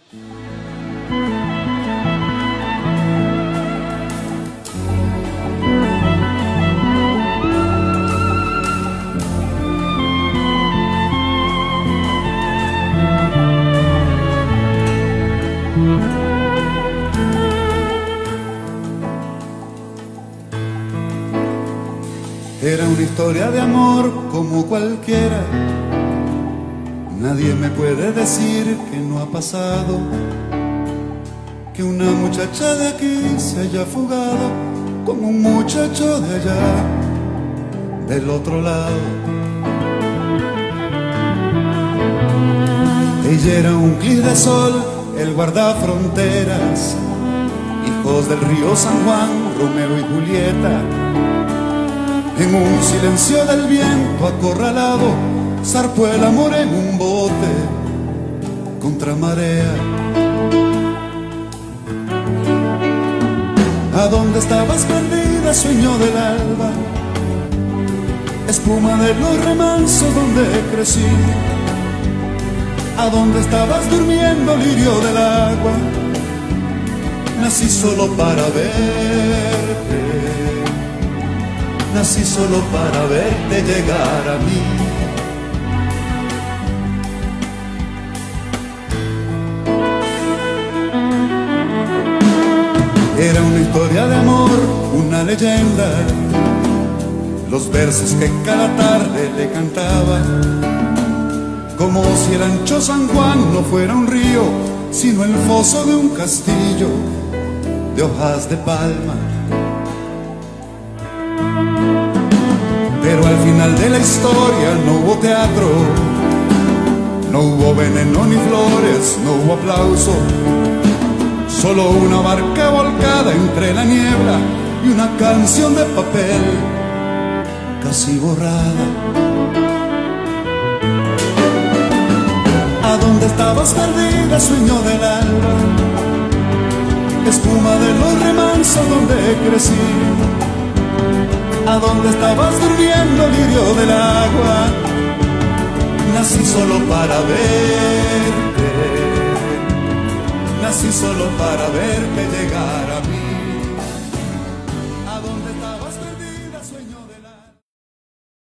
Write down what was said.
Era una historia de amor como cualquiera. Nadie me puede decir que no ha pasado, que una muchacha de aquí se haya fugado con un muchacho de allá, del otro lado. Ella era un clic de sol, el guardafronteras, hijos del río San Juan, Romeo y Julieta. En un silencio del viento acorralado, zarpó el amor en un bote contra marea. ¿A dónde estabas perdida, sueño del alba? Espuma de los remansos donde crecí. ¿A dónde estabas durmiendo, lirio del agua? Nací solo para verte, nací solo para verte llegar a mí. Era una historia de amor, una leyenda, los versos que cada tarde le cantaba, como si el ancho San Juan no fuera un río, sino el foso de un castillo de hojas de palma. Pero al final de la historia no hubo teatro, no hubo veneno ni flores, no hubo aplauso, solo una barca volcada entre la niebla y una canción de papel casi borrada. ¿A dónde estabas perdida, sueño del alba? Espuma de los remansos donde crecí. ¿A dónde estabas durmiendo, lirio del agua? Nací solo para verte, nací solo para verte llegar a